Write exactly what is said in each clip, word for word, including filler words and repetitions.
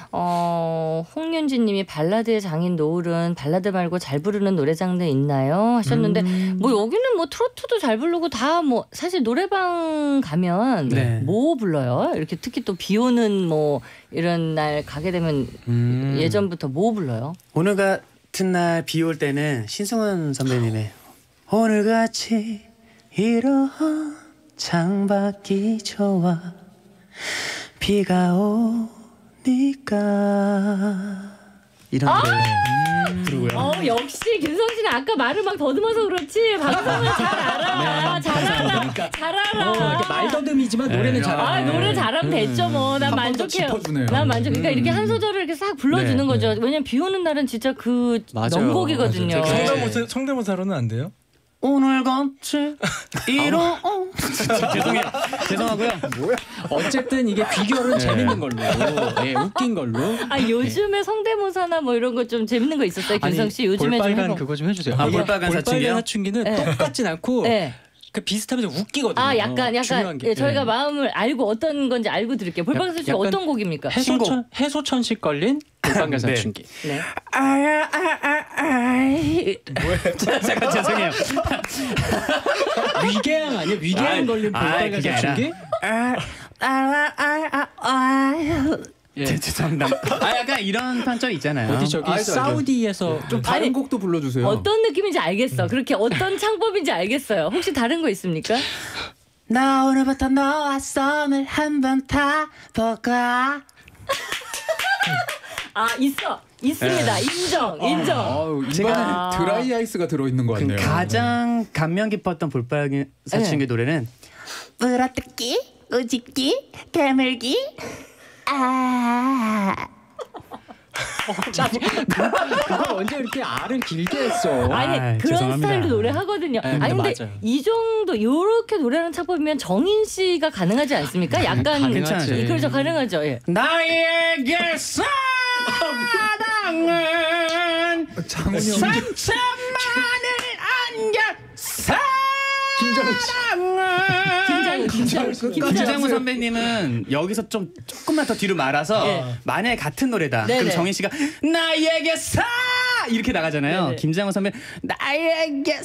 어, 홍윤지님이 발라드의 장인 노을은 발라드 말고 잘 부르는 노래 장르 있나요? 하셨는데 음. 뭐 여기는 뭐 트로트도 잘 부르고 다 뭐 사실 노래방 가면 네. 뭐 불러요? 이렇게 특히 또 비 오는 뭐 이런 날 가게 되면 음. 예전부터 뭐 불러요? 오늘 같은 날 비 올 때는 신승훈 선배님의 오늘같이 이런 창밖이 좋아 비가 오니까 이런 노래 음. 부르고요. 어 역시 김성 씨는 아까 말을 막 더듬어서 그렇지 방송을 잘 알아. 네, 잘 알아. 감사합니다. 잘 알아. 어, 이렇게 말더듬이지만 노래는 네. 잘하네. 아 노래 잘하면 됐죠 뭐. 난 한 번 더 만족해요. 짚어주네요. 난 만족. 그러니까 음. 이렇게 한 소절을 이렇게 싹 불러주는 네, 거죠. 네. 왜냐면 비 오는 날은 진짜 그 맞아요. 명곡이거든요. 맞아요. 성대모사, 성대모사로는 안 돼요? 오늘같이 이런 죄송해요. 죄송하고요. 어쨌든 이게 비결은 네. 재밌는 걸로, 예, 웃긴 걸로. 아 요즘에 성대모사나 뭐 이런 거 좀 재밌는 거 있었어요, 김성 씨. 요즘에 좀 볼빨간 해봐. 그거 좀 해주세요. 아, 이게 볼빨간 사춘기요? 사춘기는 네. 똑같진 않고 네. 그 비슷하면서 웃기거든요. 아 약간 약간 중요한 게. 예, 저희가 네. 마음을 알고 어떤 건지 알고 드릴게요. 볼빨간 씨 약간 어떤 곡입니까? 해소천 해소천식 걸린 볼빨간 사춘기. 네. 아야 아아아 잠깐 죄송해요. 위궤양 아니야? 위궤양 아, 걸린 아, 볼빨간 그게 사춘기? 아아아아아 예. 죄송합니다. 아 약간 이런 판정 있잖아요. 어디 저기 알죠, 알죠. 사우디에서 좀 다른 아니, 곡도 불러주세요. 어떤 느낌인지 알겠어. 그렇게 어떤 창법인지 알겠어요. 혹시 다른 거 있습니까? 나 오늘부터 너와 썸을 한번 타볼까? 아 있어. 있습니다. 인정. 인정. 아우, 제가- 이번엔 드라이 아이스가 들어있는 것 그 같네요. 가장 감명 깊었던 볼빨간 사춘기 노래는 물어뜯기, 우집기, 개물기 아 그걸 언제 이렇게 알을 길게 했어? 아니 아, 그런 죄송합니다. 스타일로 노래 하거든요. 네, 아니 근데 맞아요. 이 정도 요렇게 노래하는 창법이면 정인 씨가 가능하지 않습니까? 약간 가능하지. 이- 그렇죠 가능하죠. 예. 나에게 사랑은 장훈이 형. 상처만을 안겨 김장훈 씨. 김장훈 사랑은 김장훈 김장훈 김장훈 선배님은 여기서 좀 조금만 더 뒤로 말아서 예. 만약에 같은 노래다. 네네. 그럼 정인 씨가 나에게 사 이렇게 나가잖아요. 네네. 김장훈 선배 나에게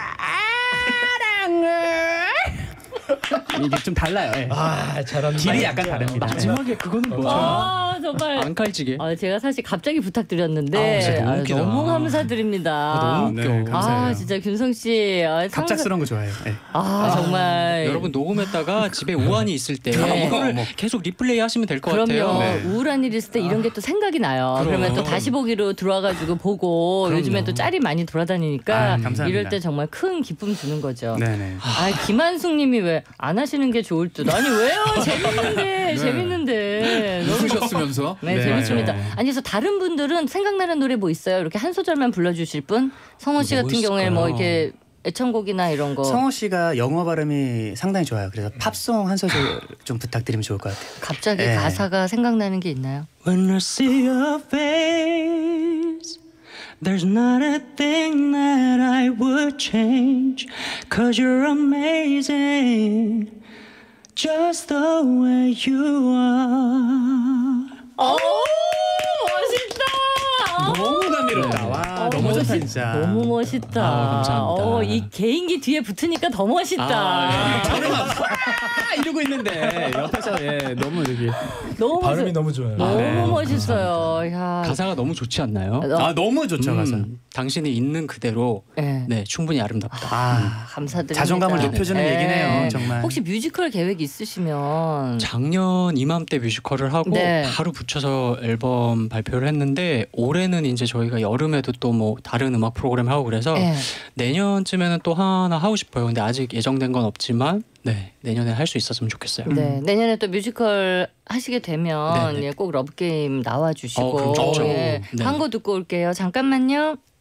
사랑을 이게 좀 달라요. 예. 아 잘한다. 길이 약간 다릅니다. 마지막에 그거는 뭐죠? 아 정말. 안 칼지게. 아, 제가 사실 갑자기 부탁드렸는데 아, 진짜 너무 아, 웃기다. 너무 감사드립니다. 아, 너무 네, 웃겨. 감사해요. 아, 진짜 김성 씨 아, 상상- 갑작스러운 거 좋아해요. 예. 아 정말 여러분 녹음했다가 집에 우환이 있을 때 네. 이거를 계속 리플레이 하시면 될 것 그럼요. 같아요. 네. 우울한 일 있을 때 이런 게 또 생각이 나요. 그럼. 그러면 또 다시 보기로 들어와가지고 보고 그럼요. 요즘에 또 짤이 많이 돌아다니니까 아, 감사합니다. 이럴 때 정말 큰 기쁨 주는 거죠. 네네. 아 김한숙님이 왜 안 하시는 게 좋을 듯. 아니 왜요? 재밌는데 재밌는데. 너무- 웃으셨으면서. 네, 네, 재밌습니다. 맞아요. 아니 그래서 다른 분들은 생각나는 노래 뭐 있어요? 이렇게 한 소절만 불러주실 분? 성호 씨 뭐 같은 경우에 뭐 있을까요? 이렇게 애창곡이나 이런 거 성호 씨가 영어 발음이 상당히 좋아요. 그래서 팝송 한 소절 좀 부탁드리면 좋을 것 같아요. 갑자기 네. 가사가 생각나는 게 있나요? When I see your face, there's not a thing that I would change. Cause you're amazing, just the way you are. 오 멋있다. 너무 감미롭다. 어, 와 너무 좋다 멋있- 진짜. 너무 멋있다. 아, 감사합니다. 어, 이 개인기 뒤에 붙으니까 더 멋있다. 아, 저는 막 와! 이러고 있는데 옆에서 예 너무 이렇게 너무 발음이 멋- 너무 좋아요. 너무 네, 멋있어요. 야. 가사가 너무 좋지 않나요? 어, 아 너무 좋죠 가사. 음, 당신이 있는 그대로 네. 네 충분히 아름답다. 아 감사드립니다. 자존감을 높여주는 네. 얘기네요 정말. 혹시 뮤지컬 계획 있으시면 작년 이맘때 뮤지컬을 하고 네. 바로 붙여서 앨범 발표를 했는데 올해는 이제 저희가 여름에도 또 뭐 다른 음악 프로그램 하고 그래서 네. 내년쯤에는 또 하나 하고 싶어요. 근데 아직 예정된 건 없지만 네 내년에 할 수 있었으면 좋겠어요. 네, 내년에 또 뮤지컬 하시게 되면 네네. 예, 꼭 러브게임 나와주시고 어, 그럼 좋죠. 예, 네. 광고 듣고 올게요. 잠깐만요.